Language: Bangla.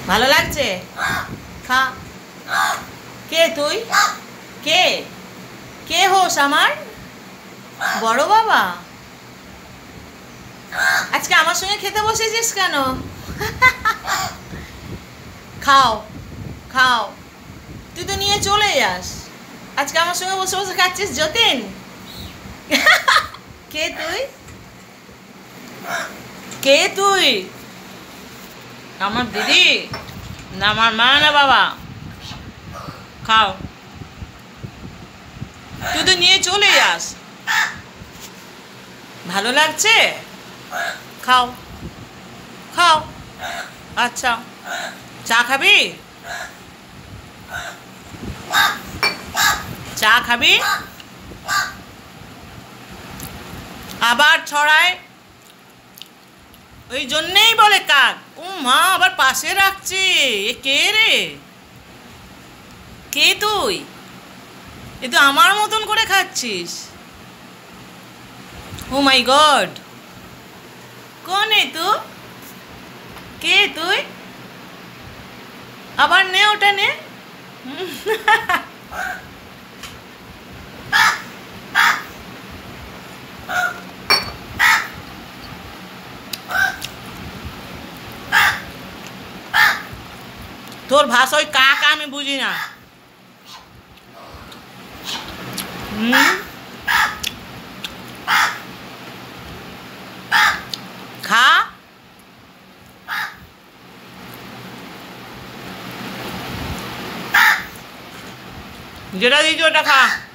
ভালো লাগছে? খা। কে তুই? কে কে হোস আমার বড় বাবা? আজকে আমার সঙ্গে খেতে বসেছিস কেন? খাও খাও, তুই তো নিয়ে চলে যাস। আজকে আমার সঙ্গে বসে বসে খাচ্ছিস যতীন? কে তুই? কে তুই? আমার দিদি না আমার মা না বাবা? খাও, তুই তো নিয়ে চলে যাস। ভালো লাগছে? খাও খাও। আচ্ছা, চা খাবি? চা খাবি? আবার ছড়ায়, ওই জন্যেই বলে কাক। ও মা, আবার পাশে রাখছে। এ কে রে? কে তুই? এ তো আমার মতন করে খাচ্ছিস। ও মাই গড, কোন এ তু? কে তুই? আবার নে, ওটা নে। তোর ভাষা ওই কাক, আমি বুঝি না। খা, যেটা দিয়েছি ওটা খা।